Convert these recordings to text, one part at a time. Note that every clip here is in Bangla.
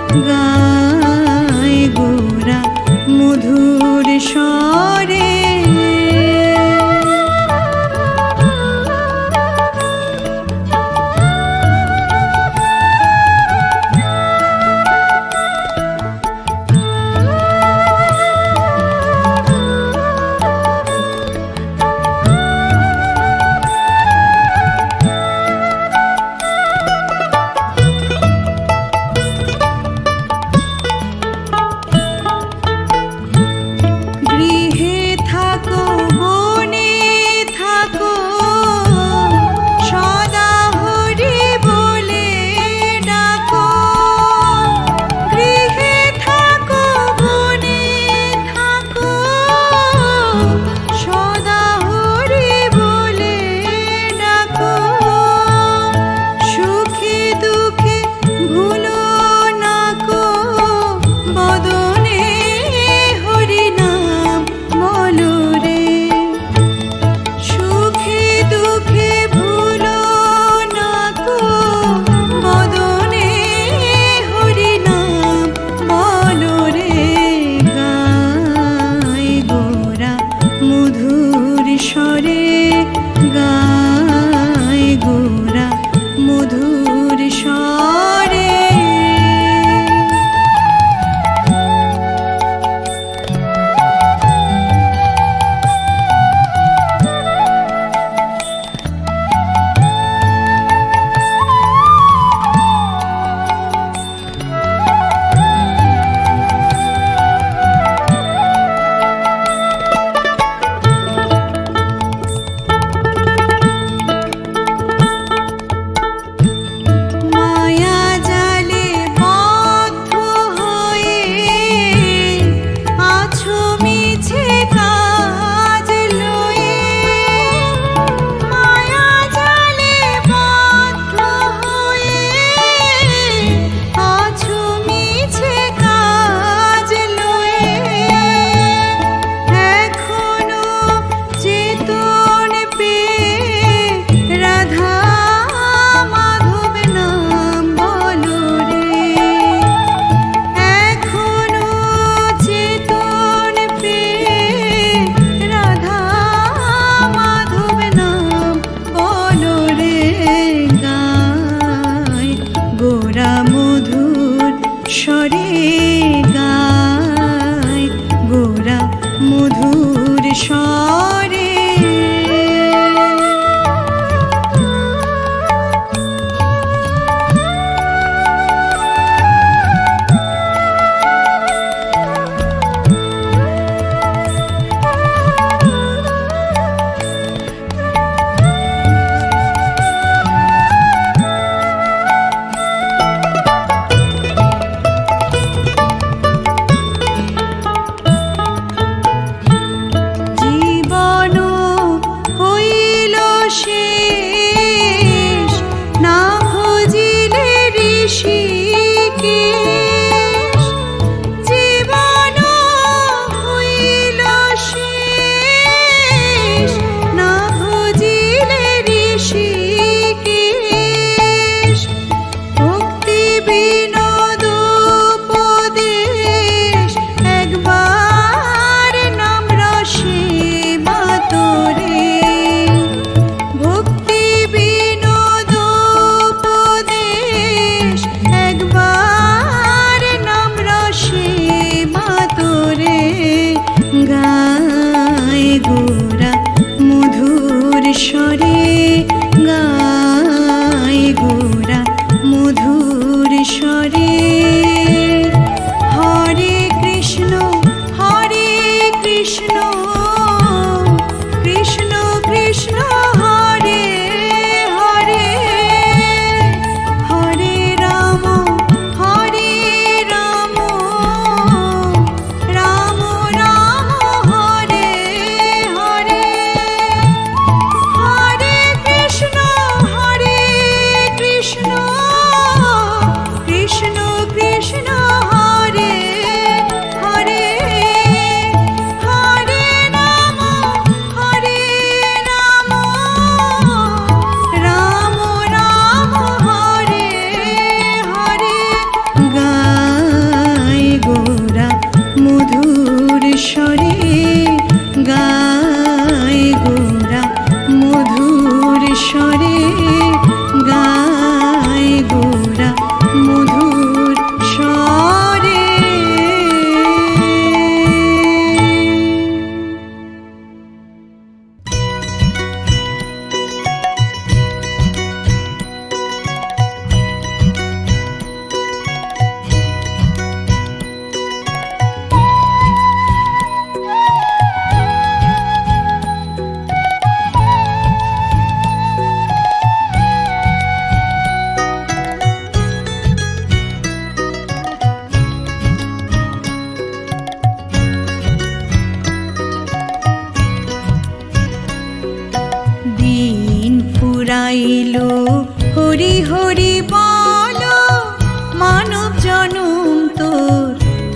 গায় গোরা মধুর স্বরে।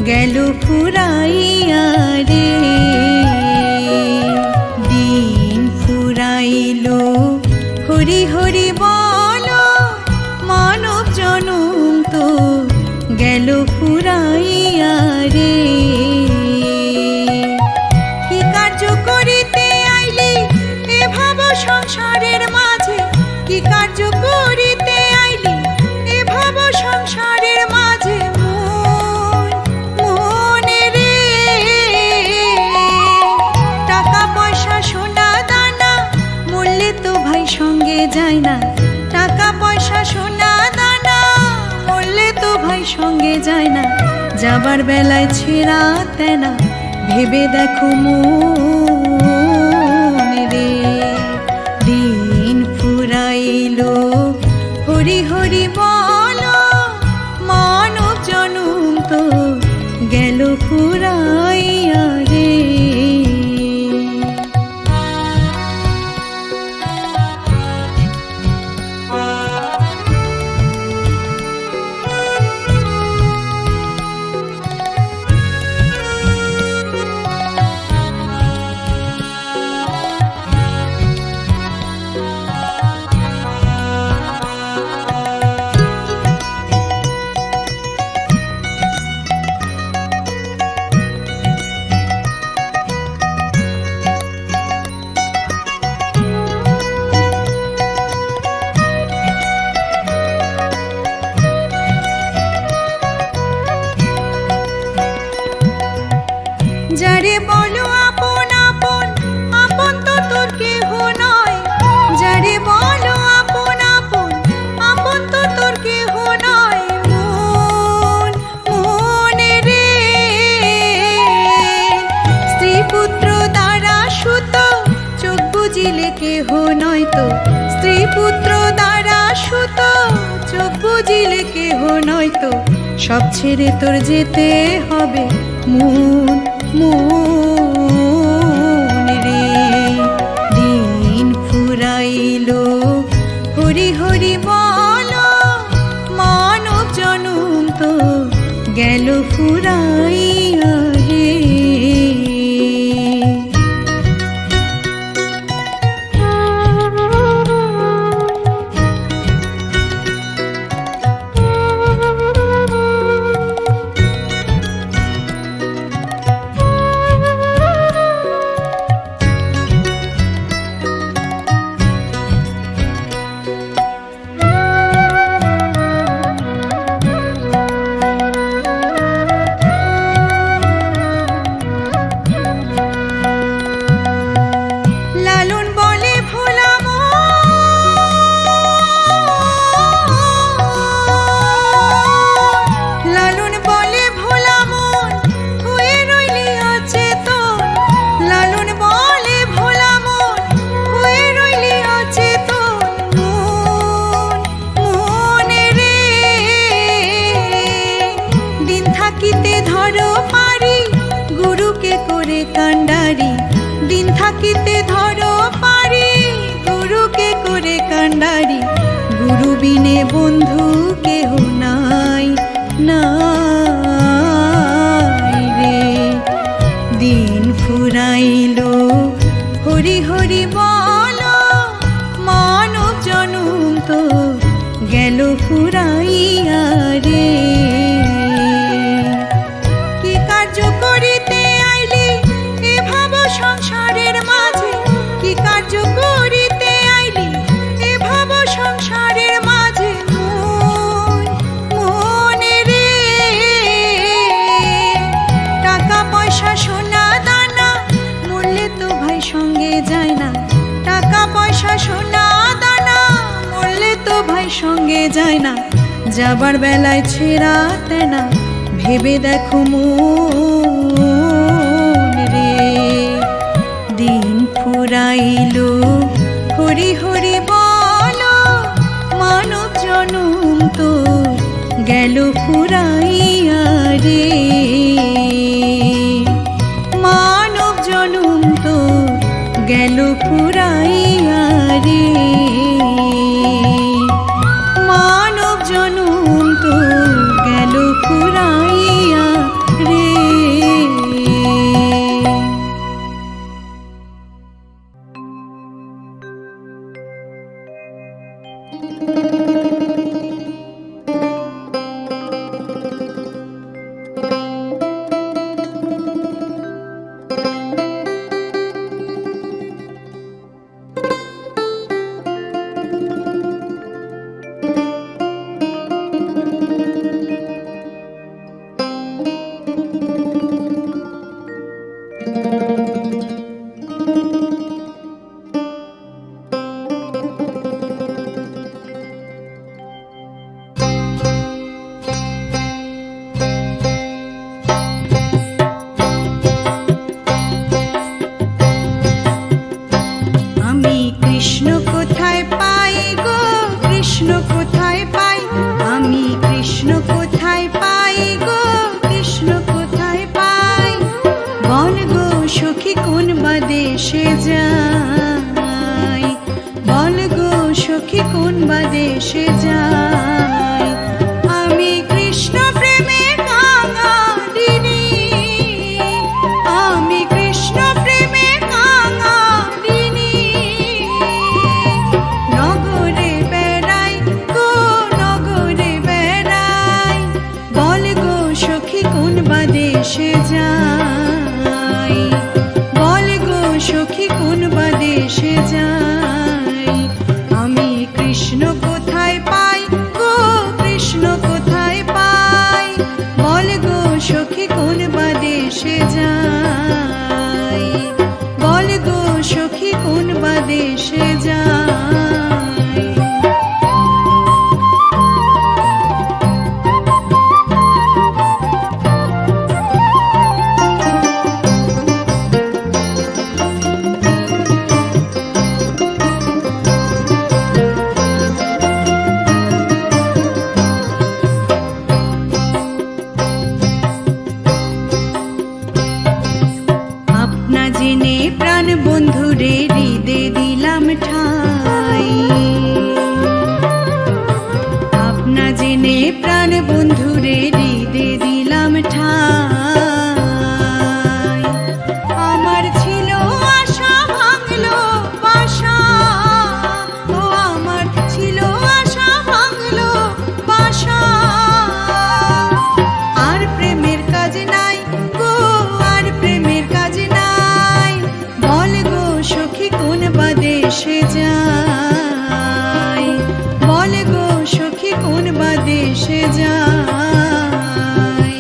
গেল ফুরাইয়া রে। দিন ফুরাইল হরি হরি বলো, মানব জনম তো গেল ফুরাইয়া রে। কি কার্য করিতে আইলি এ ভাব সংসারের মাঝে, কি কার্য করিতে আইলি এ ভাব সংসারের মাঝে মনে রে। টাকা পয়সা সোনা দানা মরলে তো ভাই সঙ্গে যায় না, টাকা পয়সা সোনা দানা মরলে তো ভাই সঙ্গে যায় না। যাবার বেলায় ছেঁড়া তেনা ভেবে দেখো মন রে। দিন ফুরাইল হরি হরি বলো, মানব জনম তো গেল ফুরাইয়া রে। যারে বলো আপন আপন, আপন তো তোর কেহ নয়। যারে বলো আপন আপন, আপন তো তোর কেহ নয়। মনে রে স্ত্রী পুত্র দ্বারা সুত, চোখ বুঝিলে কেহ নয় তো। স্ত্রী পুত্র দ্বারা সুত, চোখ বুঝিলে কেহ নয় তো। সব ছেড়ে তোর যেতে হবে মন রে। দিন ফুরাইল হরি হরি বলো, মানব জনম তো গেল ফুরাইয়া রে। দিন থাকিতে ধরো পারি গুরুকে করে কান্ডারি। গুরু বিনে বন্ধু কেহ নাই নাই রে। দিন ফুরাইল হরি হরি বলো, মানব জনম তো গেল ফুরাইয়া রে। কি কার্য করিতে আইলি এ ভাব সংসারের মাঝে, কি কার্য করিতে আইলি এ ভাব সংসারের মাঝে মনে রে। টাকা পয়সা সোনা দানা মরলে তো ভাই সঙ্গে যায় না, টাকা পয়সা সোনা দানা মরলে তো ভাই সঙ্গে যায় না। যাবার বেলায় ছেঁড়া তেনা ভেবে দেখো মন রে। দিন ফুরাইল হরি হরি বলো, মানব জনম তো গেল ফুরাইয়া রে। মানব জনম তো গেল ফুরাইয়া রে। মানব জনম তো গেল ফুরাইয়া রে। প্রাণ বন্ধুরে হৃদে দিলাম ঠাই। আপনা জেনে প্রাণ বন্ধুরে হৃদে দিলাম ঠাই। আমার ছিল আশা ভাঙলো বাসা, ও আমার ছিল আশা ভাঙলো বাসা। আর প্রেমের কাজ নাই গো, আর প্রেমের কাজ নাই। বল গো সখী কোন বা দেশে যাই, বল গো সখী কোন বা দেশে যাই।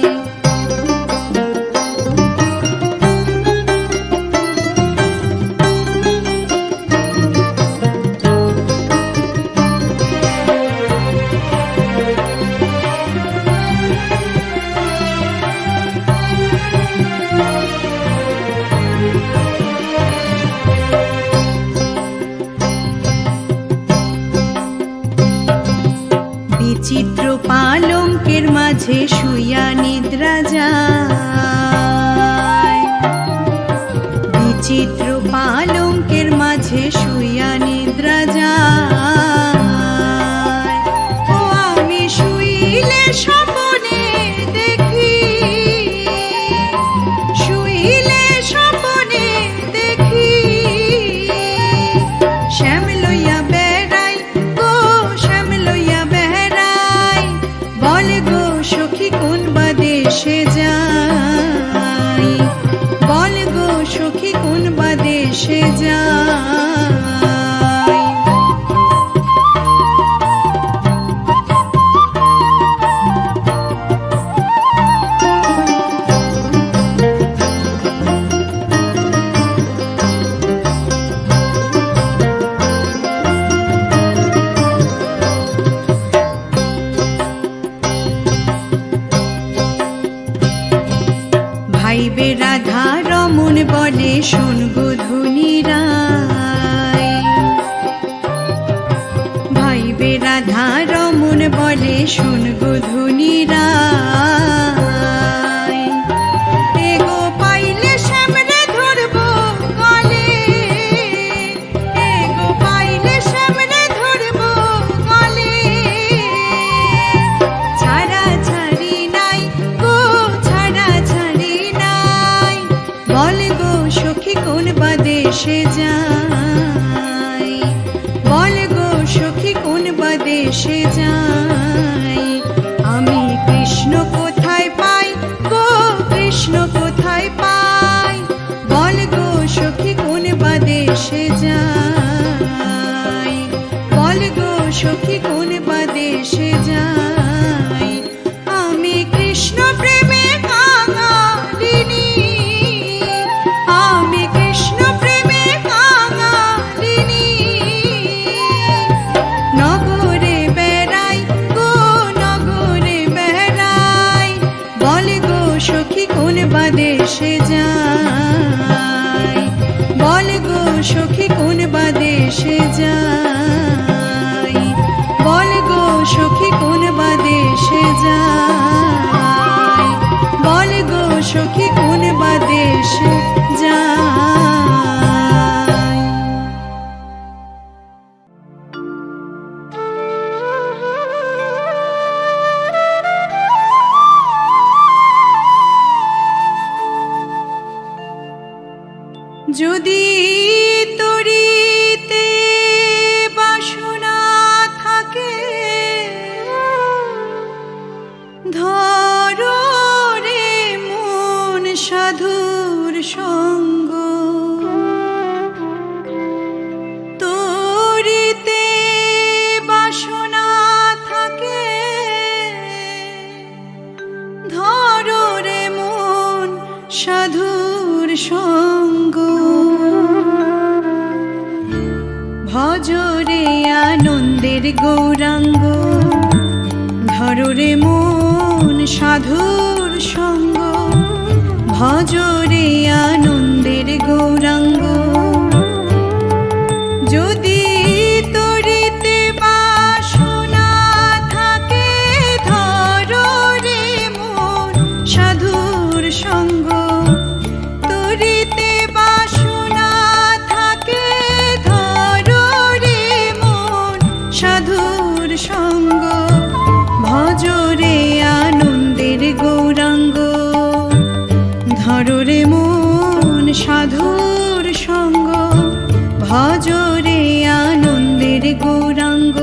বিচিত্র পালঙ্কের মাঝে শুইয়া নিদ্রা যায়, বিচিত্র পালঙ্কের মাঝে শুইয়া নিদ্রা যায়। ও আমি শুইলে স্বপ্নে দেখি, শুইলে স্বপ্নে দেখি। শ্যাম লইয়া বেড়াই গো, শ্যাম লইয়া বেড়াই। বল গো সখী কোন বা দেশে যাই, বল গো সখী কোন বা দেশে যাই। ভাইবে রাধা রমন বলে শোন গো ধনী রায়, ভাইবে রাধা রমন বলে শোন গো ধনী রায়। এগো পাইলে শ্যামরে ধরবো গলে, এগো পাইলে শ্যামরে ধরবো গলে। ছাড়া ছাড়ি নাই গো, ছাড়া ছাড়ি নাই। বল গো সখী কোন বা দেশে যাই, বল গো সখী কোন বা দেশে যাই। আমি কৃষ্ণ কোথায় পাই গো, কৃষ্ণ কোথায় পাই। বল গো সখী কোন বা দেশে যাই, বল গো সখী কোন বা দেশে যাই। আমি কৃষ্ণ প্রেমে কাঙালিনী, আমি কৃষ্ণ প্রেমে কাঙালিনী। নগরে বেড়াই গো, নগরে বেড়াই। বল গো সখী কোন বা দেশে যাই, বল গো সখী কোন বা দেশে যাই। বল গো সখী কোন বা দেশে যাই, বল গো সখী কোন বা দেশে যাই। যদি তরিতে বাসনা থাকে, ধরো রে মন সাধুর সঙ্গ। তরিতে বাসনা থাকে, ধরো রে মন সাধুর সঙ্গ। ভজরে আনন্দের গৌরাঙ্গ, ধরো রে মন সাধুর সঙ্গ। ভজরে আনন্দের গৌরাঙ্গ। যদি তরিতে বাসনা থাকে, ধরো রে মন সাধুর সঙ্গ। তরিতে বাসনা ধররে মন সাধুর সঙ্গ, ভজরে আনন্দের গৌরাঙ্গ।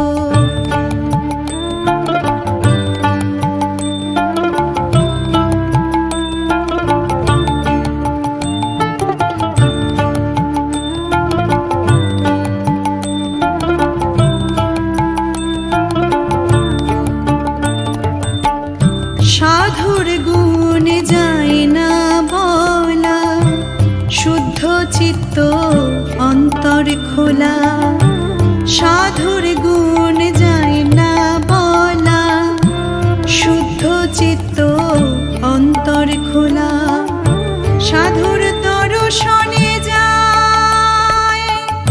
সাধুর গুণ যায় না বলা, শুদ্ধ চিত্ত অন্তর খোলা। সাধুর গুণ যায় না বলা, শুদ্ধ চিত্ত অন্তর খোলা। সাধুর দর্শনে যায়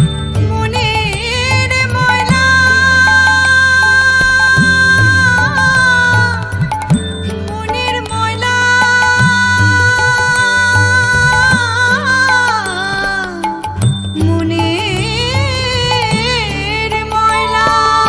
মনের ময়লা, মনের ময়লা। মনের ময়লা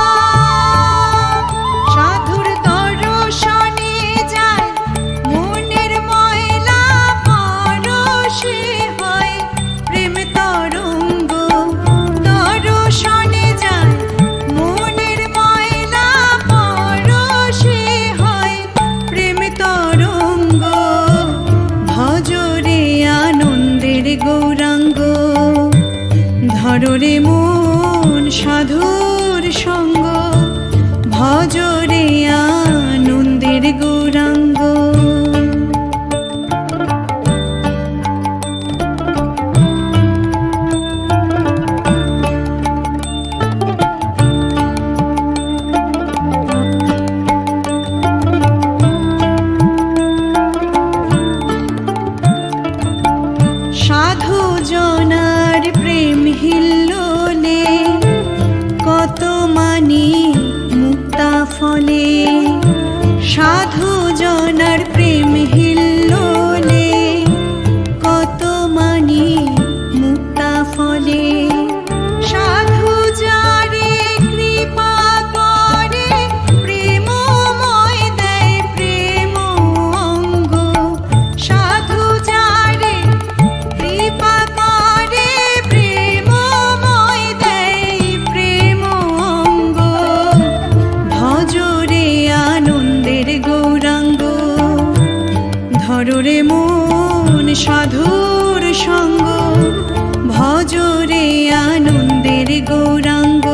সাধুর দর্শনে যায় মনের ময়লা, পরশে হয় প্রেম তরঙ্গ। দর্শনে যায় মনের ময়লা, পরশে হয় প্রেম তরঙ্গ। ভজরে আনন্দের গৌরাঙ্গ, ধররে মন সাধুর সঙ্গ, ভজরে আনন্দের গৌরাঙ্গ। সাধু জনার প্রেম হিল্লোলে, কত মানি মুক্তা ফলে। সাধু জনার প্রেম হিল্লোলে, কত মানি মুক্তা ফলে। সাধু যারে কৃপা করে, প্রেমময় দেয় প্রেম অঙ্গ। সাধু যারে কৃপা করে, প্রেমময় দেয় প্রেম অঙ্গ। ভজরে আনন্দের গৌরাঙ্গ, ধররে মন সাধুর সঙ্গ, ভজরে আনন্দের গৌরাঙ্গ।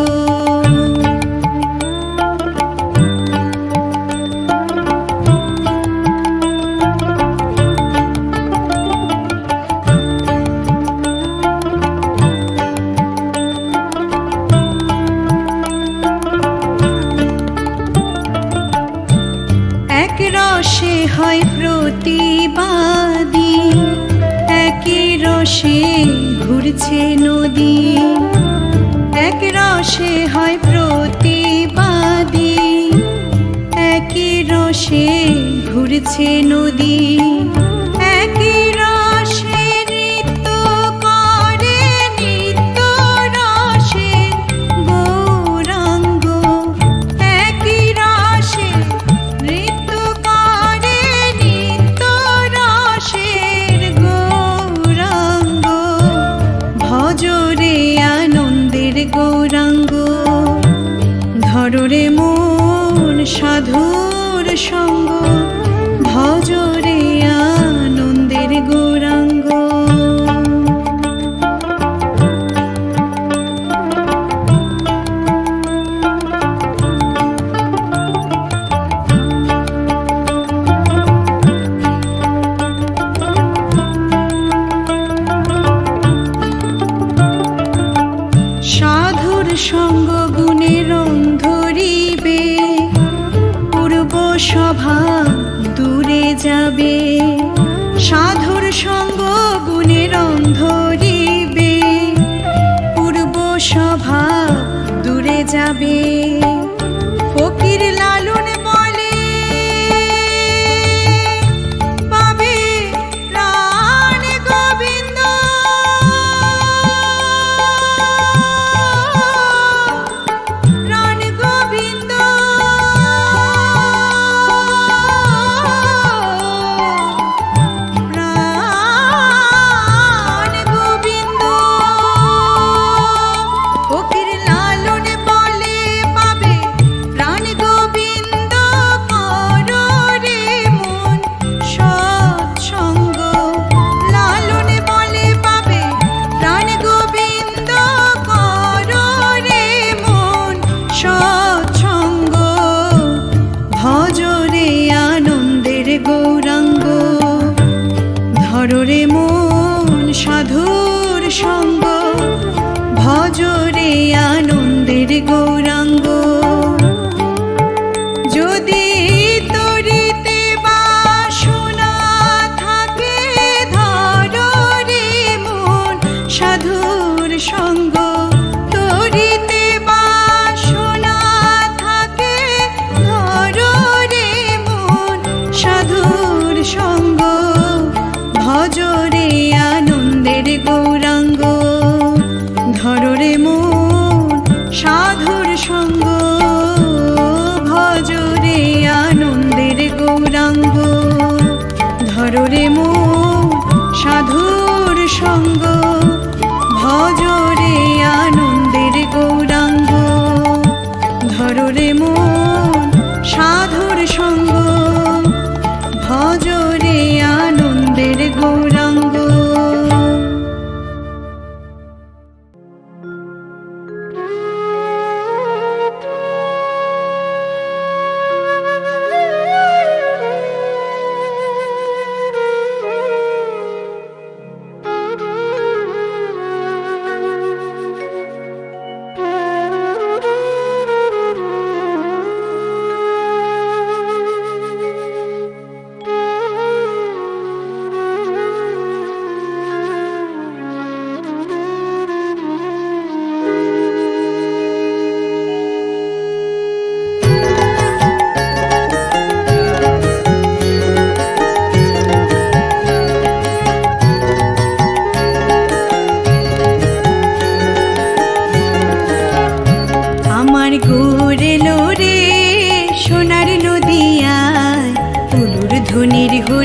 এক রসে হয় প্রতিবাদী, একই রসে ঘুরছে নদী। এক রসে হয় প্রতিবাদী, একই রসে ঘুরছে নদী। একই রসে নৃত্য করে, নিত্য রসে গৌরাঙ্গ। একই রসে নৃত্য করে, নিত্য রসের গৌরাঙ্গ। ভজরে আনন্দের গৌরাঙ্গ, ধররে মন সাধুর সঙ্গ, ভজরে আনন্দের গৌরাঙ্গ। সাধুর সঙ্গ গুণে রং ধরিবে, পূর্ব স্বভাব দূরে যাবে। সাধুর সঙ্গ গুণে রং ধরিবে, পূর্ব স্বভাব দূরে যাবে। ফকির লালন বলে, পাবে প্রাণ গোবিন্দ। প্রাণ গোবিন্দ প্রাণ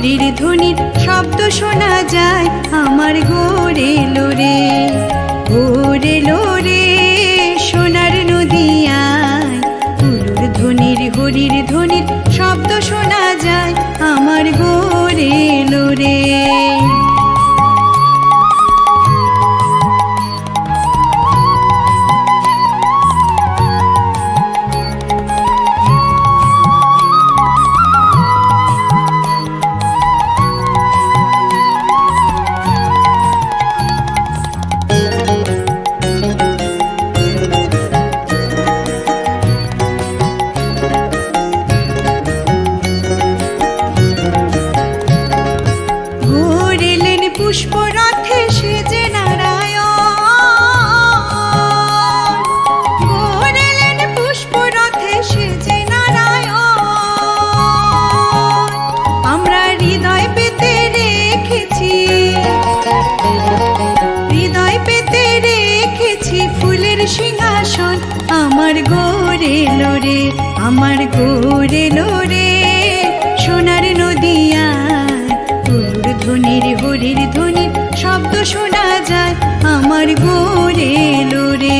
হরির ধ্বনির শব্দ শোনা যায় আমার গোরে লোরে গোরে লোরে সোনার নদিয়ায় উলুর ধ্বনির হরির ধ্বনির শব্দ শোনা যায় আমার গোরে লোরে পুষ্পরথে সেজে নারায়ণ ঘোরেলেন পুষ্পরথে সেজে নারায়ণ আমরা হৃদয় পেতে রেখেছি ফুলের সিংহাসন আমার গোরে লোরে আমার গোরে লোরে সোনার নদিয়ায় উলুর ধ্বনির হরির ধ্বনির শব্দ শোনা যায় আমার গোরে লোরে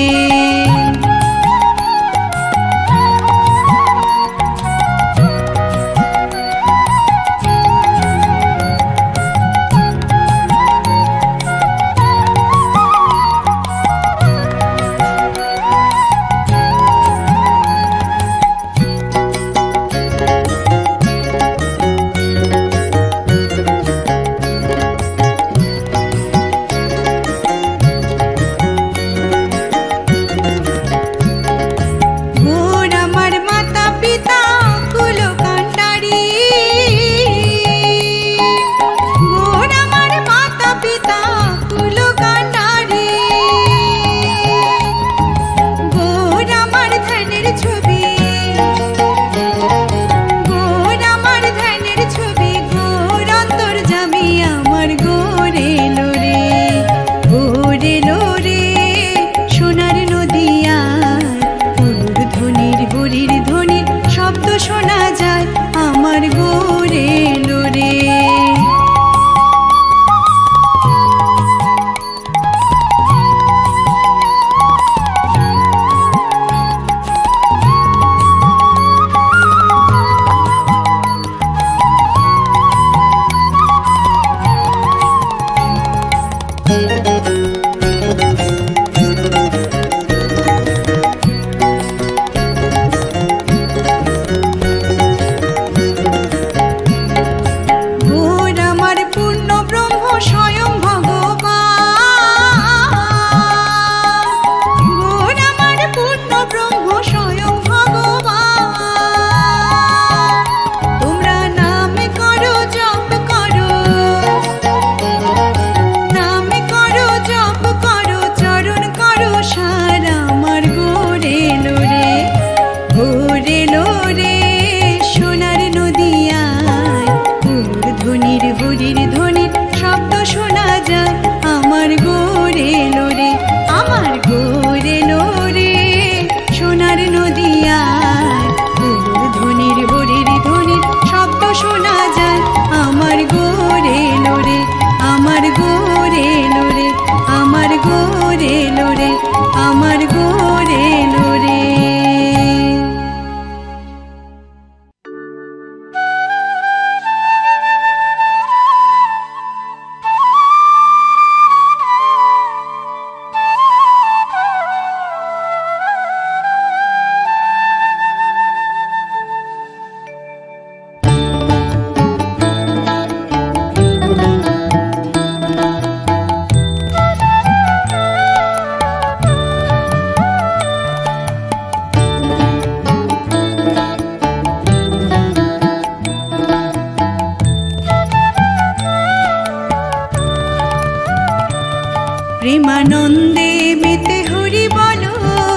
প্রেমানন্দে মেতে হরি বলো,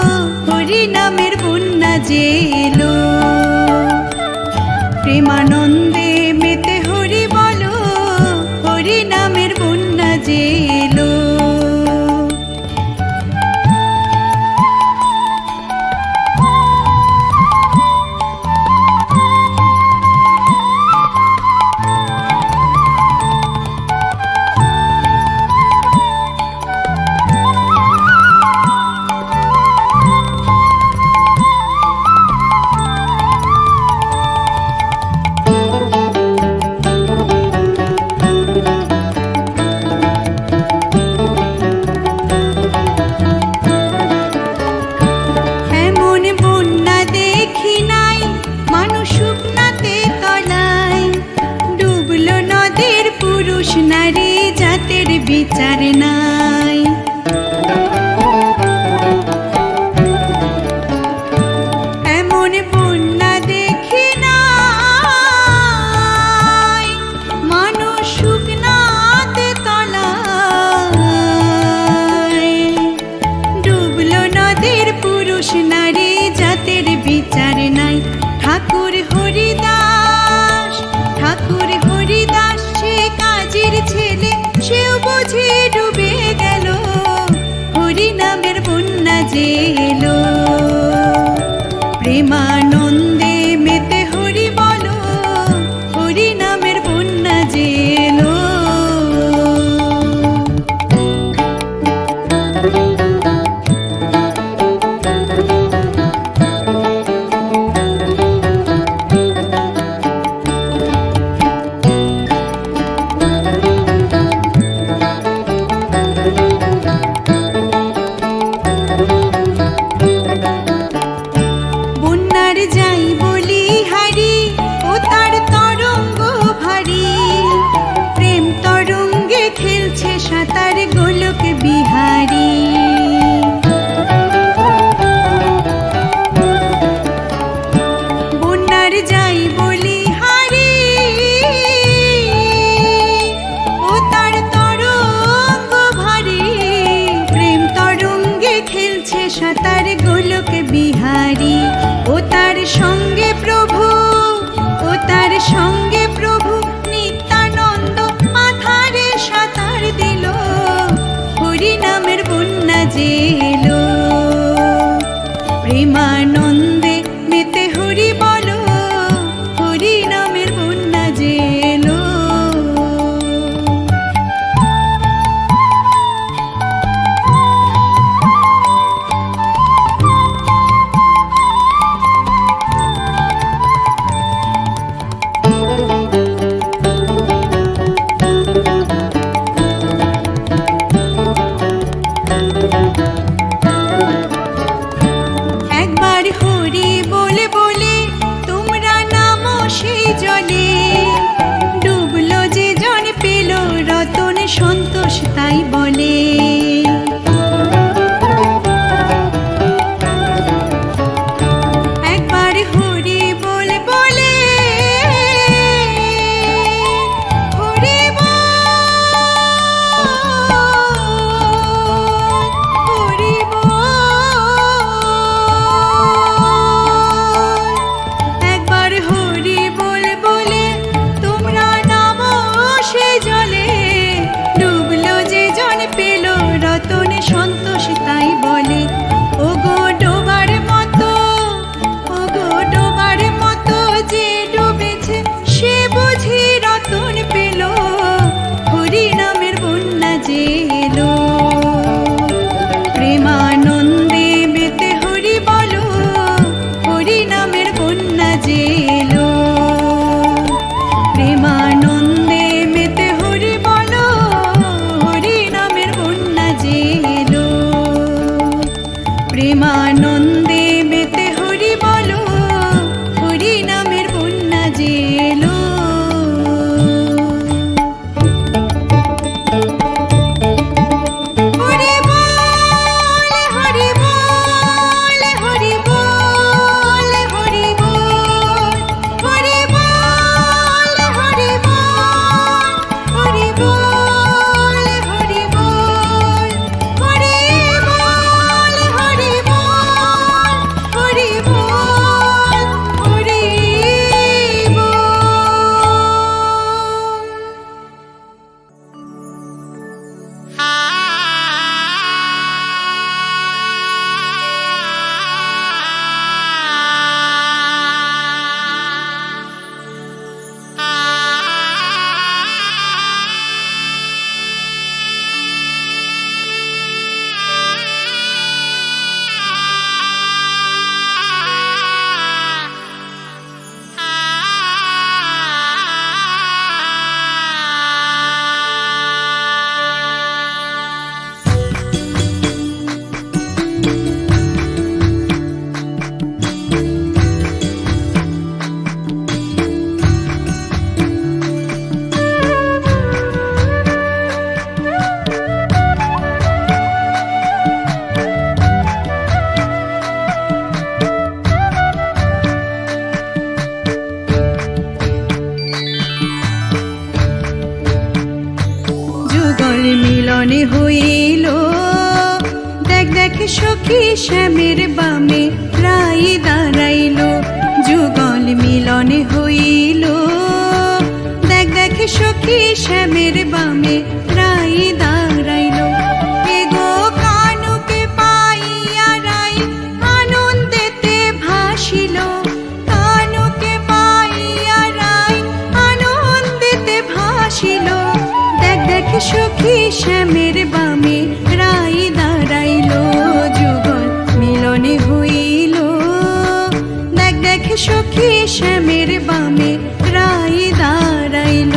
হরি নামের বন্যা যে এলো। প্রেমানন্দে মেতে হরি বলো, হরি নামের বন্যা যে এলো। নারী জাতের বিচার নাই। এমন বন্যা দেখি নাই মানুষ শুকনাতে তলায়। ডুবলো নদীর পুরুষ নারী জাতের বিচার নাই। ঠাকুর হরিদাস, ঠাকুর হরিদাস সে কাজীর ছেলে, সেও বুঝি ডুবে গেল, হরি নামের বন্যা যে এলো। প্রেমানন্দে মেতে হরি বলো, হরি নামের বন্যা যে এলো। যাই বলি হারি ও তার তরঙ্গ ভারী, প্রেম তরঙ্গে খেলছে সাঁতার গোলক বিহারী। বন্যার যাই বলি হারি ও তার তরঙ্গ ভারী, প্রেম তরঙ্গে খেলছে সাঁতার গোলক বিহারী। ও তার সঙ্গে প্রভু, ও তার সঙ্গে প্রভু নিত্যানন্দ মাথারে সাঁতার দিল, হরি নামের বন্যা যে এলো। প্রেমানন্দে মেতে হরি বলো, হরি নামের বন্যা যে এলো। একবার হরি বলে বলে তোমরা নামো সেই জলে, ডুবলো যে জন পেল রতন সন্তোষ তাই বলে। একবার হরি বলে বলে হরি হরি একবার হরি বলে বলে তোমরা নামো সে জলে, ডুবলো যুগল মিলনে হইল দেখ দেখ সখী শ্যামের বামে রাই দাঁড়াইল যুগল মিলনে হইল দেখ দেখ সখী শ্যামের বামে রাই দাঁড়াইল এগো কানুকে পাইয়া রাই আনন্দেতে ভাসিল কানুকে পাইয়া রাই আনন্দেতে ভাসিল দেখ দেখ সখী শ্যামের বামে রাই দাঁড়াইল যুগল মিলনে হইল দেখ দেখ সখী শ্যামের বামে রাই দাঁড়াইল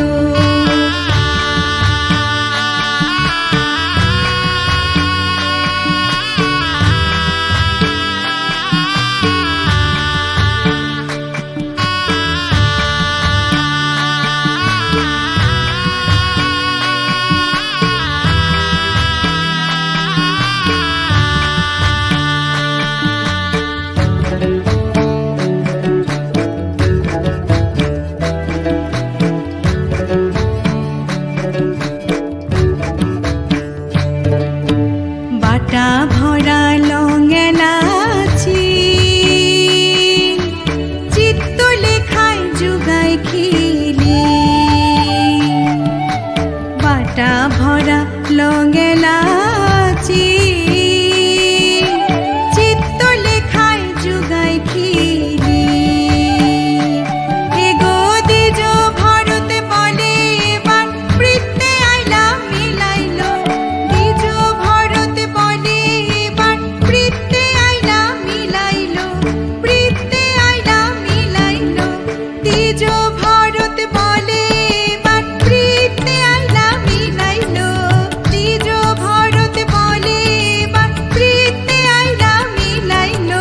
ভরা লঙ্গেলাচি চিত্ত লেখায় যুগায় খিলি বাটা ভরা লঙ্গেলাচি চিত্ত লেখায় যুগায় খিলি এগো দ্বিজ ভারতে বলে এবার বৃত্তে আইলা মিলাইল দ্বিজ ভারতে বলে এবার বৃত্তে আইলা মিলাইল বৃত্তে আইলা মিলাইল দ্বিজ ভারতে বলে এবার বৃত্তে আইলা মিলাইল দ্বিজ ভারতে বলে এবার বৃত্তে আইলা মিলাইল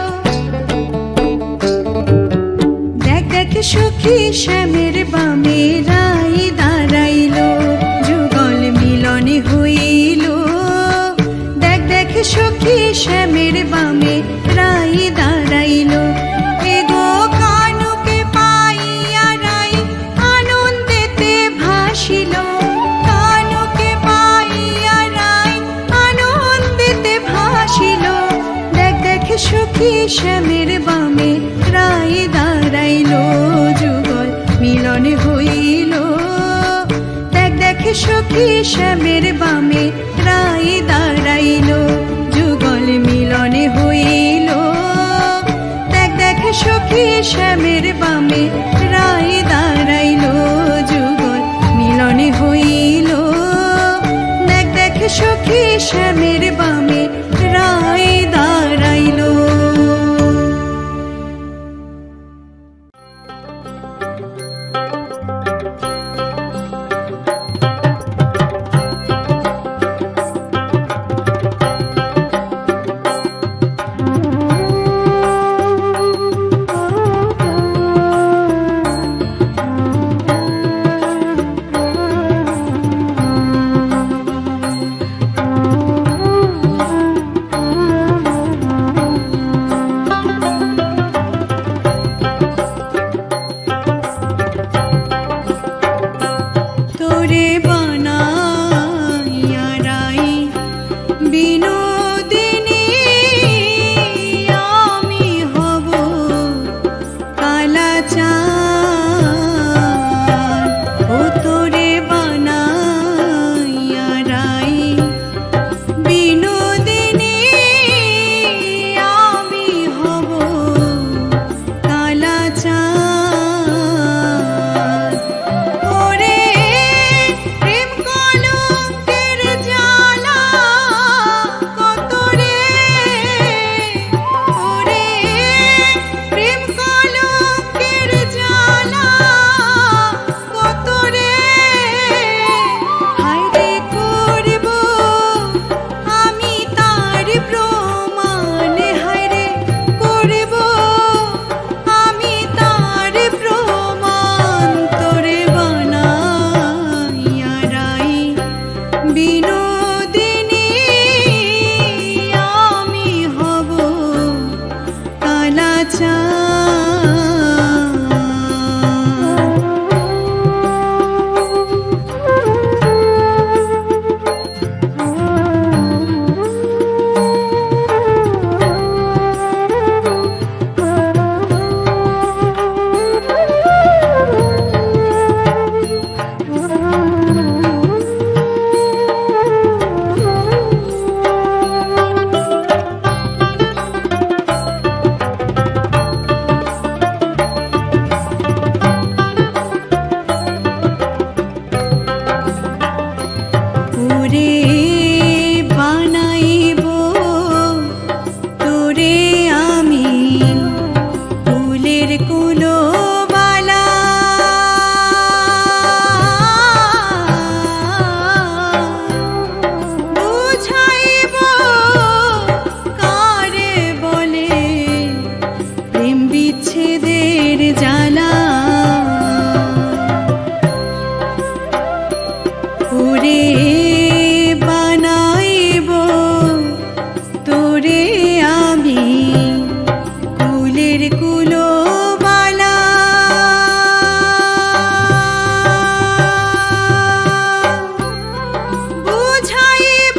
দেখ দেখ সখী শ্যামের বামে রাই দাঁড়াইল যুগল মিলনে হইল দেখ দেখ সখী শ্যামের বামে রাই দাঁড়াইল এগো কানুকে পাইয়া রাই আনন্দেতে ভাসিল কানুকে পাইয়া রাই আনন্দেতে ভাসিল দেখ দেখ সখী শ্যামের বামে রাই দাঁড়াইল যুগল মিলনে হইল দেখ দেখ সখী শ্যামের বামে রাই দাঁড়াইল যুগল মিলনে হইল দেখ দেখ সখী শ্যামের বামে রাই দাঁড়াইল যুগল মিলনে হইল দেখ দেখ সখী শ্যামের বামে রাই দাঁড়াইল ওরে বানাইব তোরে আমি কুলের কুলো বালা বুঝাইব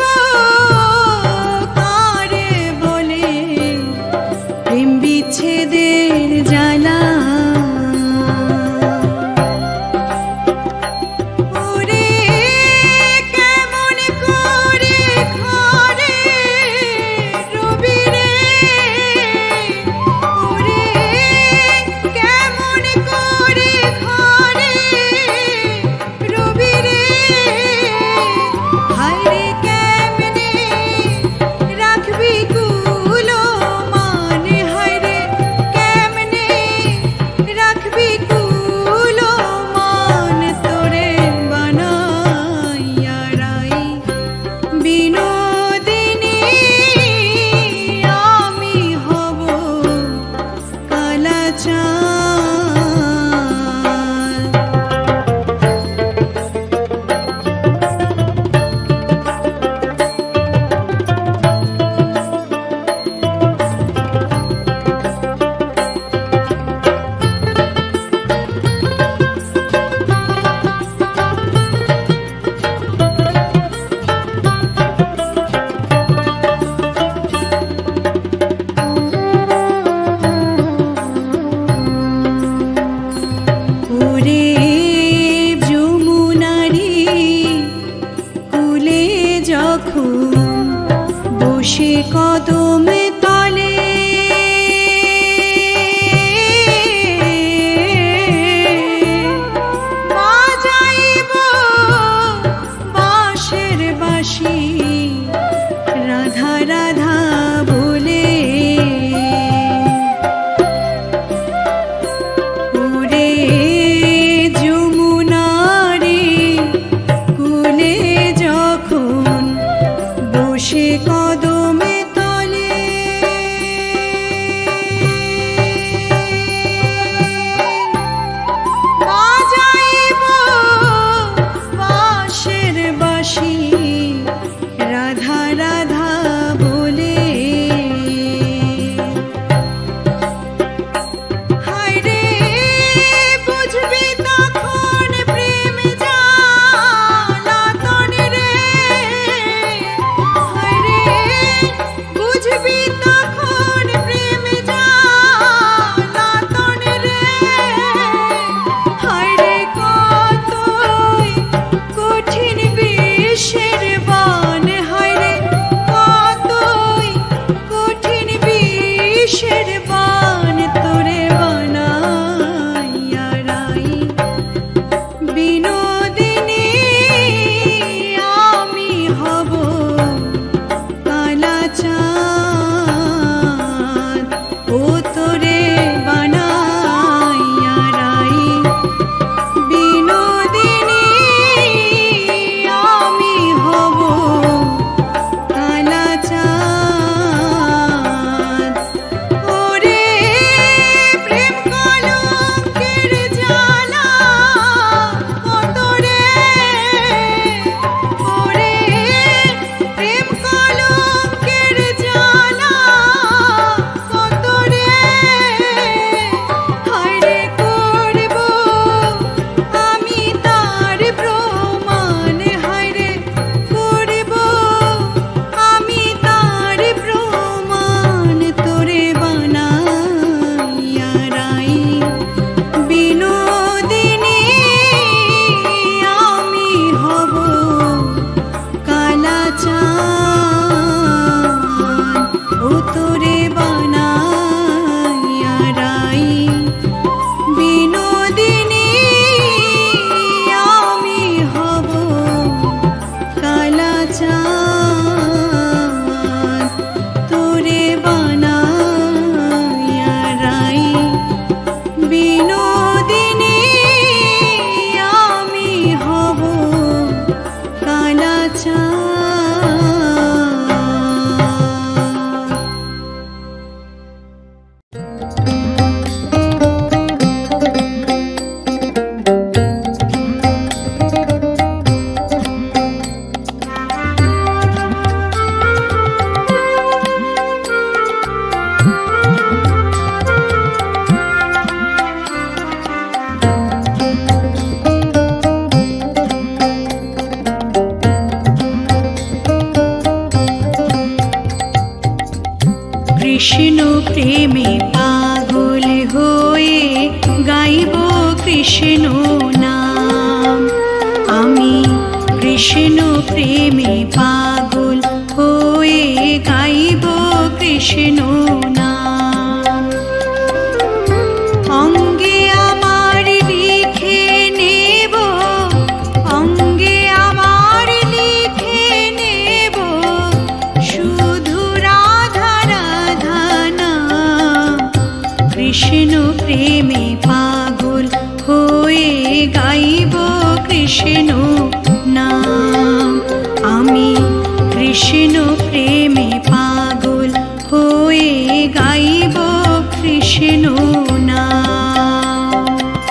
কারে বলে প্রেম বিচ্ছেদের জ্বালা বসে কদমে তলে বাজাইব বাঁশের বাঁশি রাধা রাধা বলে ওরে যমুনারে কুলে যখন বসে কদমে তলে বাজাইব বাঁশের বাঁশি রাধা রাধা বলে হায়রে বুঝবি তখন প্রেম জ্বালাতন রে বুঝবি তখন প্রেম জ্বালাতন রে হায়রে কতই কঠিন বিষে প্রেমে পাগল হয়ে গাইব কৃষ্ণ নাম। আমি কৃষ্ণ প্রেমে পাগল হয়ে গাইব কৃষ্ণ নাম। অঙ্গে আমার লিখে নেব, অঙ্গে আমার লিখে নেব শুধু রাধা রাধা নাম। কৃষ্ণ প্রেমে পাগল হয়ে গাইব কৃষ্ণ নাম। আমি কৃষ্ণ প্রেমে পাগল হয়ে গাইব কৃষ্ণ নাম।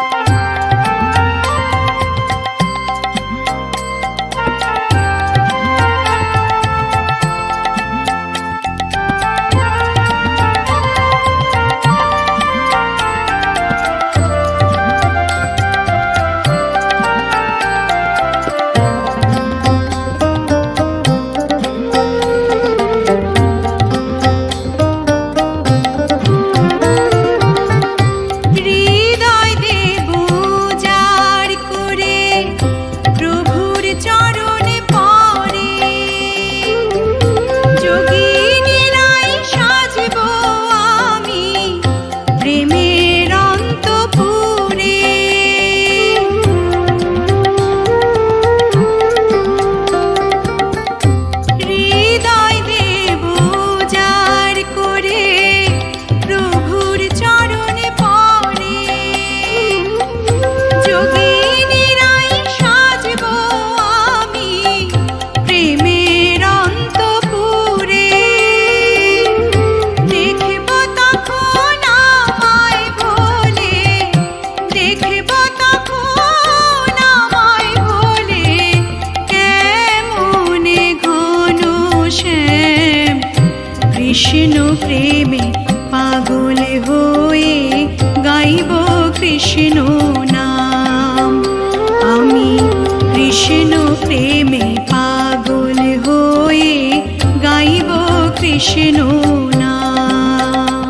কৃষ্ণ প্রেমে পাগল হয়ে গাইব কৃষ্ণ নাম। আমি কৃষ্ণ প্রেমে পাগল হয়ে গাইব কৃষ্ণ নাম।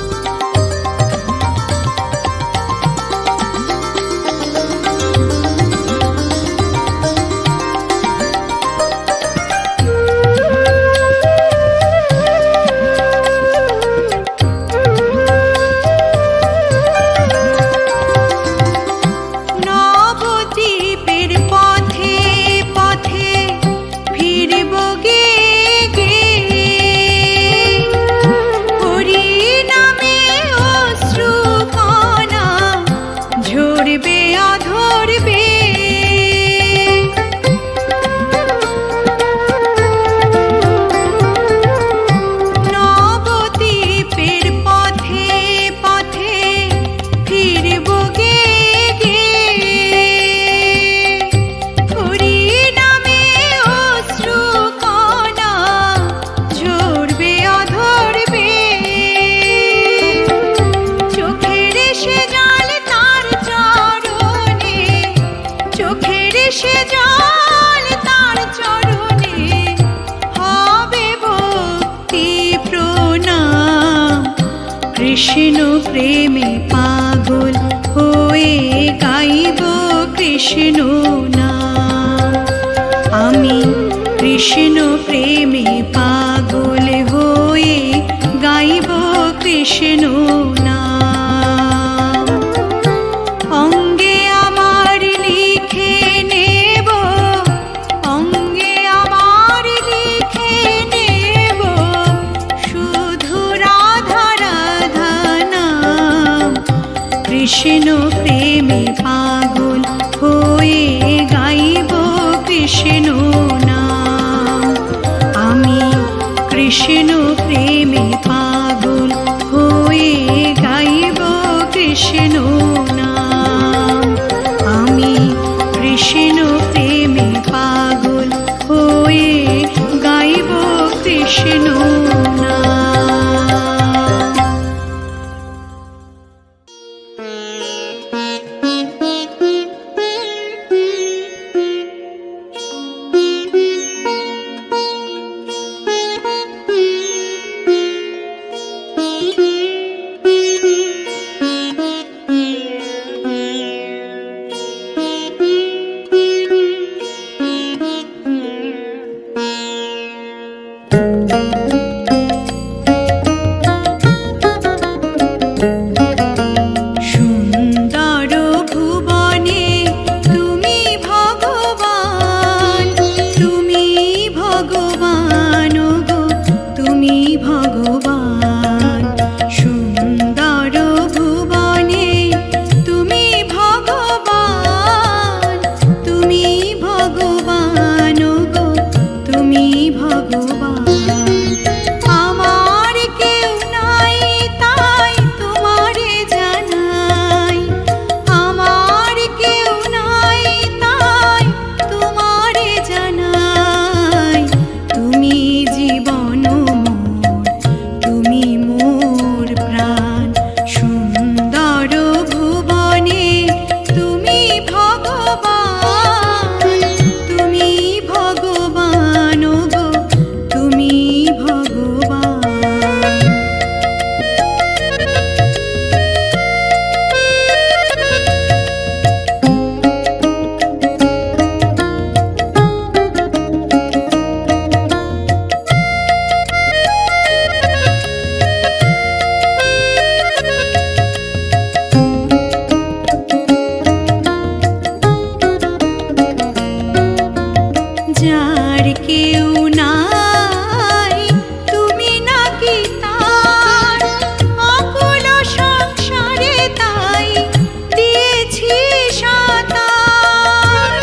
কৃষ্ণ প্রেমে পাগল হয়ে গাইব কৃষ্ণ নাম। আমি কৃষ্ণ প্রেমে পাগল হয়ে গাইব কৃষ্ণ নাম। অঙ্গে আমার লিখে নেব, অঙ্গে আমার লিখে নেব শুধু রাধা রাধা নাম। কৃষ্ণ প্রেমে পাগল হয়ে গাইব কৃষ্ণ নাম। আমি কৃষ্ণ প্রেমে পাগল হয়ে গাইব কৃষ্ণ নাম। আমি কৃষ্ণ প্রেমে পাগল হয়ে গাইব কৃষ্ণ নাম। যার কেউ নাই তুমি নাকি তার অকুল সংসারে তাই দিয়েছি সাঁতার।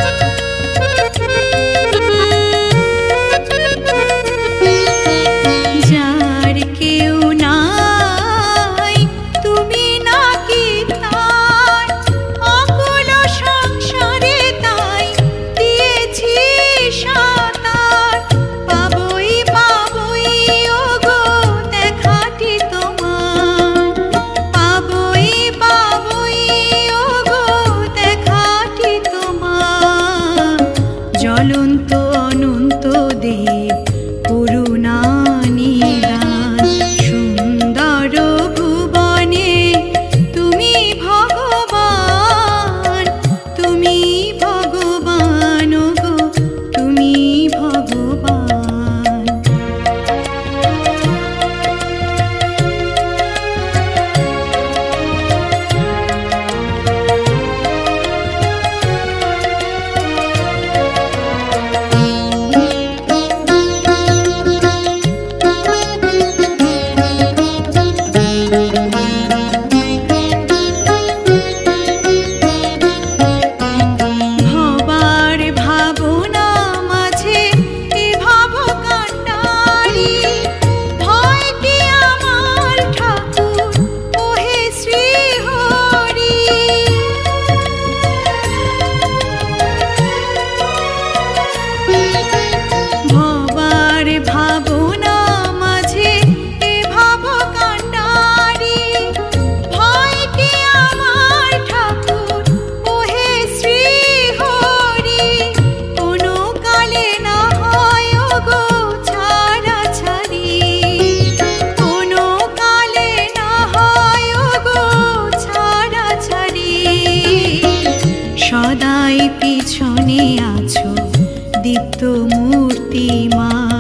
যার কেউ নাই তুমি নাকি তার অকুল সংসারে তাই দিয়েছি সাঁতার। পাবই পাবই ওগো দেখাটি তোমার, পাবই পাবই ওগো দেখাটি তোমার। জ্বলন্ত অনন্ত দেব করুণা নিদান, সুন্দর ভুবনে তুমি ভগবান, তুমি ভগবান ওগো তুমি ভগবান। ভবার ভাবনা মাঝে এ ভাব কান্ডারি, ভয় কি আমার ঠাকুর ওহে শ্রীহরি। ভবার ভাবনা মাঝে এ ভাব কান্ডারি, ভয় কি আমার ঠাকুর ওহে শ্রীহরি। কোনো কালে না হয় ওগো ছাড়াছাড়ি, কোনো কালে না হয় ওগো ছাড়াছাড়ি। সদাই পিছনে আছো দীপ্ত মূর্তিমান,